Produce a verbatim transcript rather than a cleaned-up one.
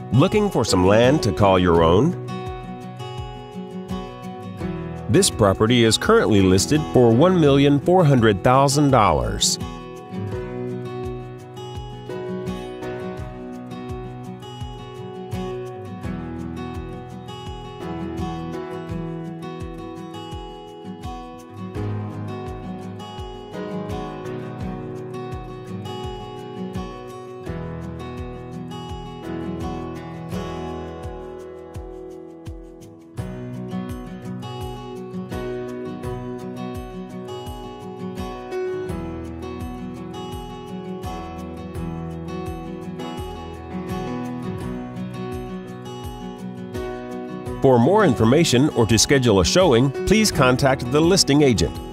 Looking for some land to call your own? This property is currently listed for one million four hundred thousand dollars. For more information or to schedule a showing, please contact the listing agent.